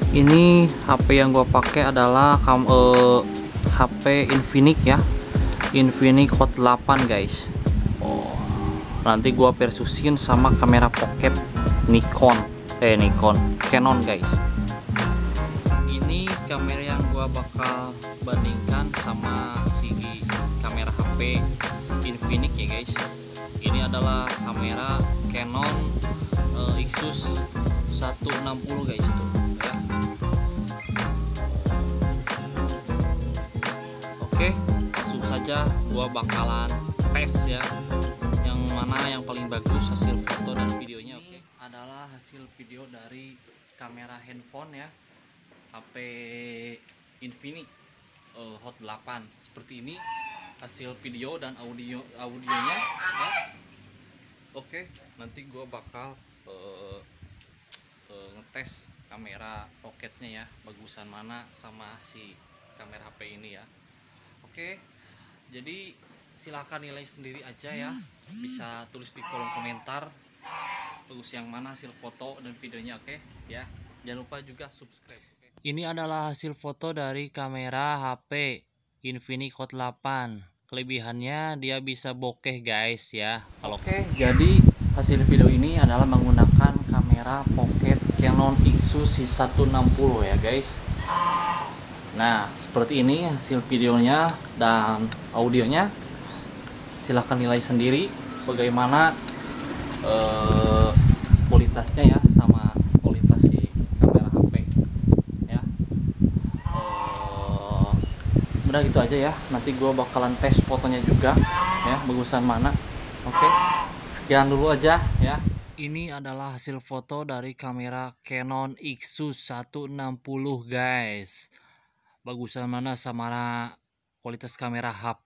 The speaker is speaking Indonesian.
Ini HP yang gua pakai adalah HP Infinix ya, Infinix Hot 8 guys. Nanti gua versusin sama kamera pocket Canon guys. Ini kamera yang gua bakal bandingkan sama si kamera HP Infinix ya guys. Ini adalah kamera Canon Exus 160 guys tuh ya. Oke, langsung saja gua bakalan tes ya, yang mana yang paling bagus hasil foto dan videonya. Oke, adalah hasil video dari kamera handphone ya, HP Infinix Hot 8 seperti ini hasil video dan audionya ya. Oke, nanti gua bakal ngetes kamera pocketnya ya, bagusan mana sama si kamera HP ini ya. Oke, jadi silahkan nilai sendiri aja ya, bisa tulis di kolom komentar bagus yang mana hasil foto dan videonya. Oke ya, jangan lupa juga subscribe. Ini adalah hasil foto dari kamera HP Infinix Hot 8. Kelebihannya dia bisa bokeh guys ya. Oke, jadi hasil video ini adalah menggunakan kamera pocket Canon Exus 160 ya guys. Nah, seperti ini hasil videonya dan audionya. Silahkan nilai sendiri bagaimana kualitasnya ya, sama kualitas si kamera HP ya. Udah gitu aja ya. Nanti gue bakalan tes fotonya juga ya, bagusan mana. Oke, sekian dulu aja ya. Ini adalah hasil foto dari kamera Canon Exus 160 guys. Bagusan mana sama kualitas kamera HP